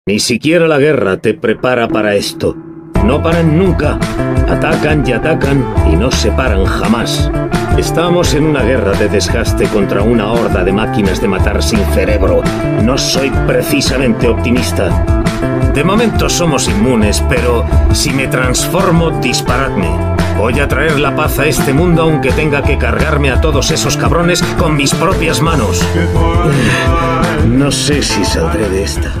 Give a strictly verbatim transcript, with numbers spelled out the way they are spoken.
Ni siquiera la guerra te prepara para esto. No paran nunca. Atacan y atacan y no se paran jamás. Estamos en una guerra de desgaste contra una horda de máquinas de matar sin cerebro. No soy precisamente optimista. De momento somos inmunes, pero si me transformo, disparadme. Voy a traer la paz a este mundo aunque tenga que cargarme a todos esos cabrones con mis propias manos. No sé si saldré de esta.